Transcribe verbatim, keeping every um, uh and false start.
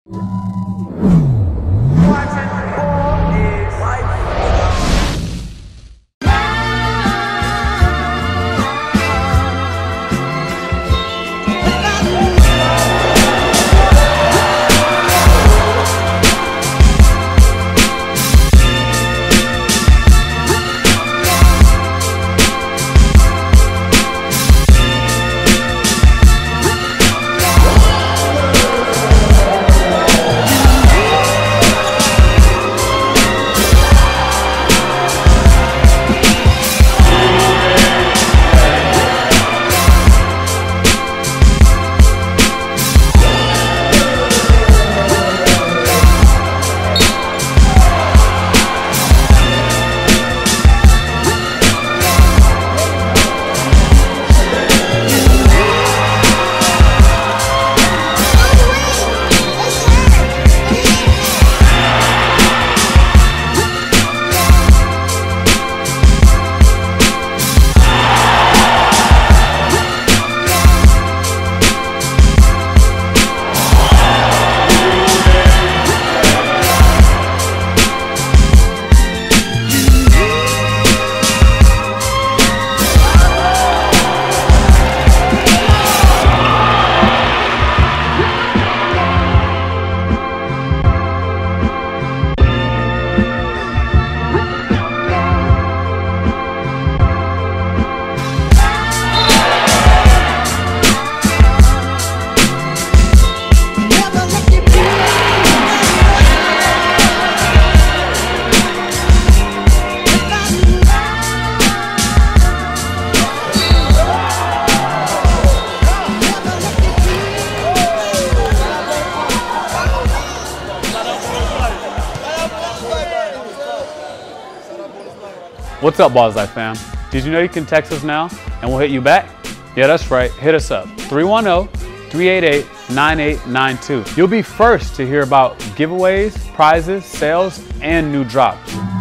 What's up, Ballislife fam? Did you know you can text us now and we'll hit you back? Yeah, that's right. Hit us up. three one zero, three eight eight, nine eight nine two. You'll be first to hear about giveaways, prizes, sales, and new drops.